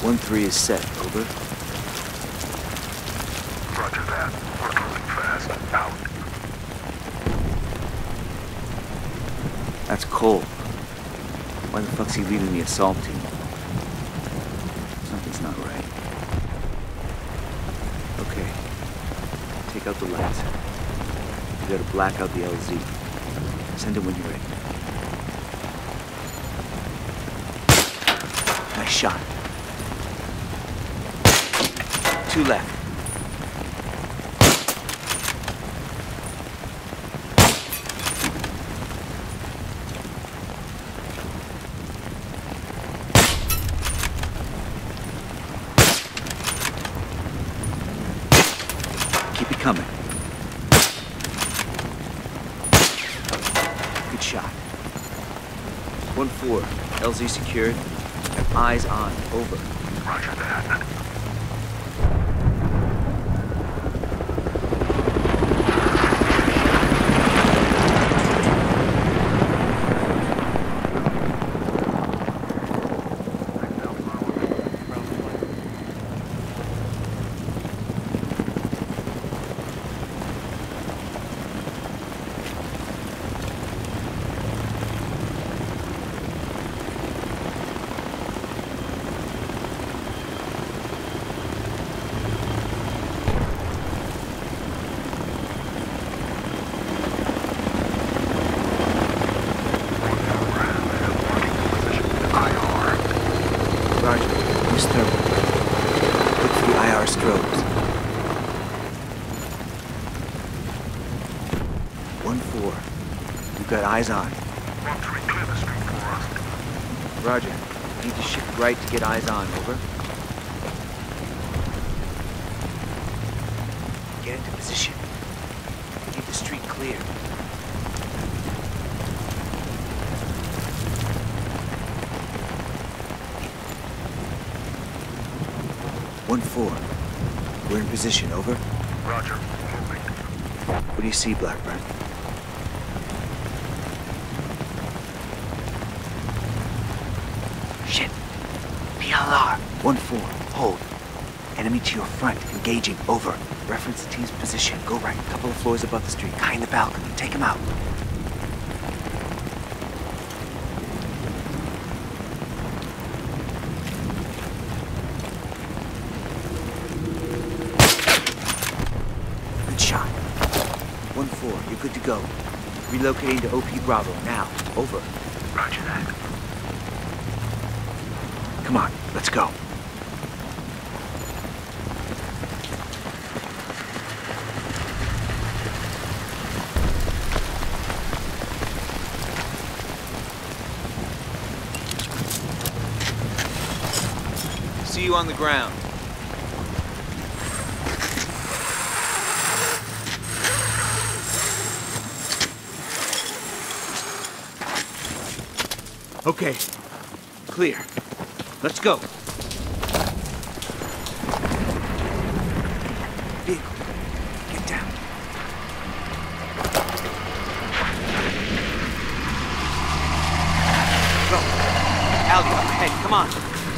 1-3 is set. Over. Roger that. We're moving fast. Out. That's Cole. Why the fuck's he leading the assault team? Something's not right. Okay. Take out the lights. You gotta black out the LZ. Send it when you're ready. Nice shot. 2 left. Keep it coming. Good shot. 1-4. LZ secured. Eyes on. Over. Roger that. Strobes. 1-4. You've got eyes on. 1-3, clear the street for us. Roger. Need to shift right to get eyes on. Over. Get into position. Keep the street clear. One 4. We're in position, over. Roger, moving. What do you see, Blackburn? Shit. PLR. 1-4. Hold. Enemy to your front. Engaging. Over. Reference the team's position. Go right. Couple of floors above the street. Guy in the balcony. Take him out. Shot. 1-4, you're good to go. Relocating to OP Bravo, now. Over. Roger that. Come on, let's go. See you on the ground. Okay, clear. Let's go. Vehicle, get down. Go. Allie, up ahead, come on.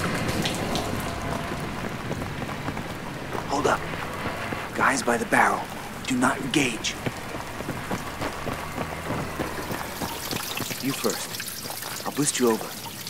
Hold up. Guys by the barrel. Do not engage. You first. I'll boost you over.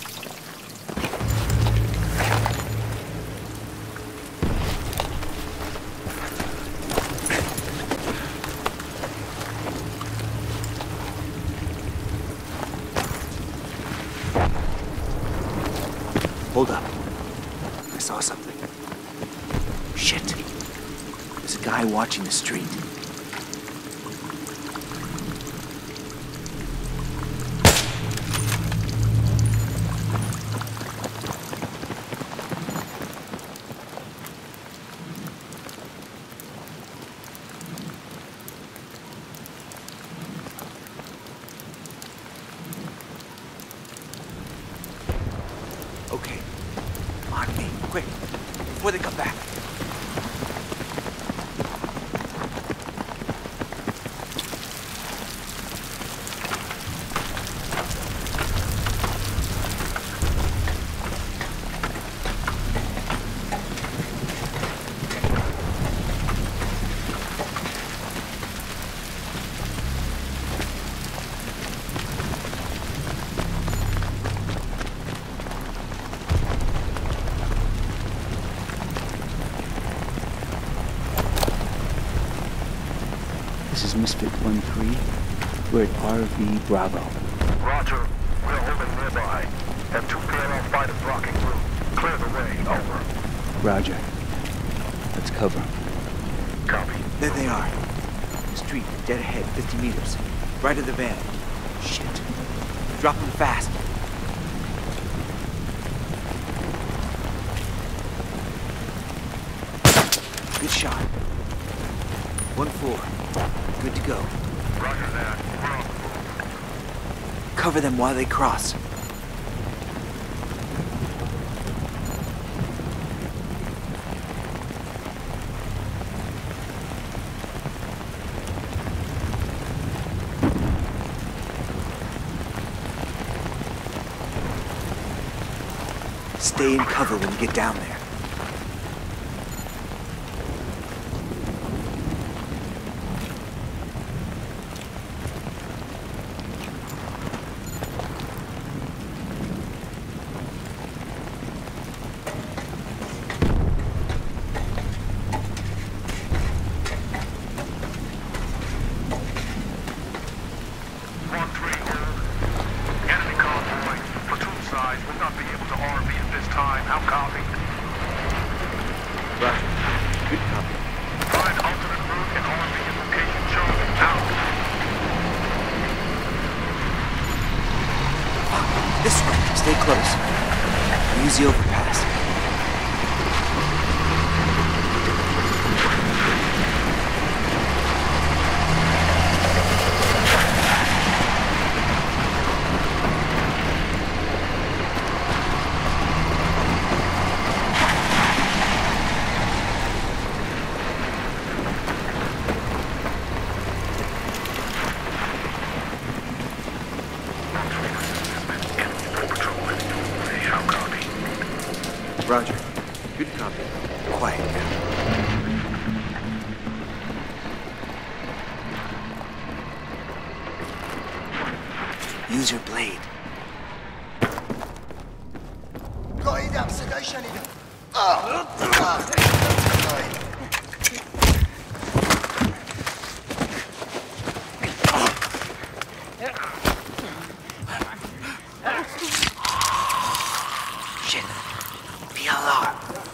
Hold up. I saw something. Shit. There's a guy watching the street. Okay. On me, quick, before they come back. This is Misfit 1-3. We're at RV Bravo. Roger. We're holding nearby. Have 2 PLL fighters blocking route. Clear the way. Over. Roger. Let's cover. Copy. There they are. Street, dead ahead, 50 meters. Right of the van. Shit. Drop them fast. Good shot. 1-4. Good to go. Roger that. We're on the move. Cover them while they cross. Stay in cover when you get down there. This way. Stay close. Use the overpass. Roger. Good copy. Quiet now. Use your blade. قائدم صدای شنیدم. Shit. PLR.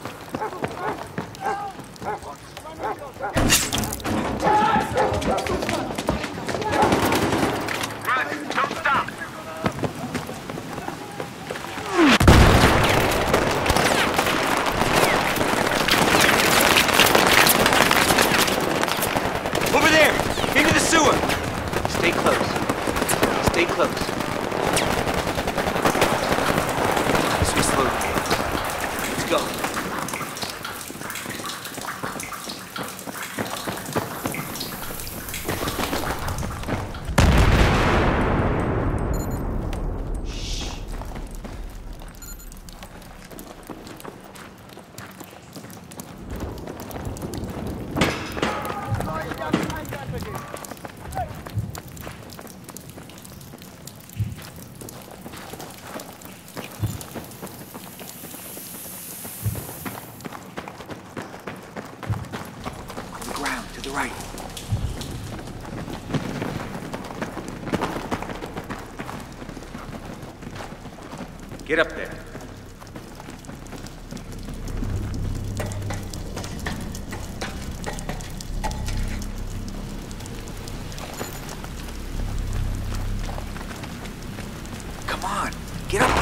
Run! Don't stop! Over there! Into the sewer! Stay close. Stay close. This was slow. Let's go. To the right. Get up there. Come on, get up.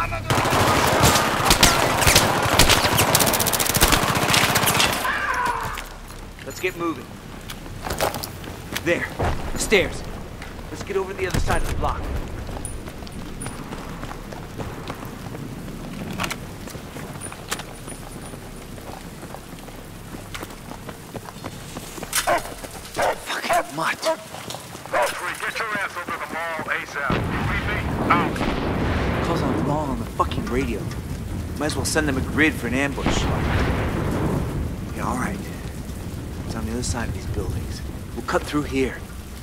Let's get moving. There, the stairs. Let's get over to the other side of the block. Fucking mutt. Valkyrie, get your ass over to the mall ASAP. You read me? Out. Calls on the mall on the fucking radio. Might as well send them a grid for an ambush. Yeah, all right. It's on the other side of these buildings. We'll cut through here.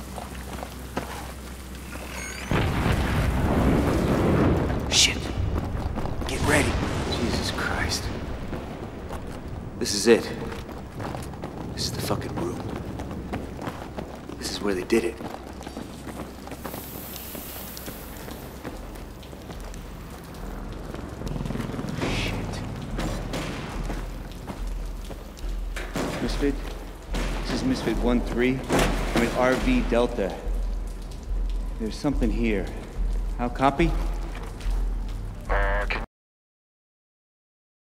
Shit. Get ready. Jesus Christ. This is it. This is the fucking room. This is where they did it. Misfit? This is Misfit 1-3. I'm at RV Delta. There's something here. How copy?